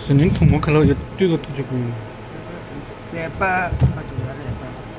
是恁同我看到也对着头就可以。 300块左右的在。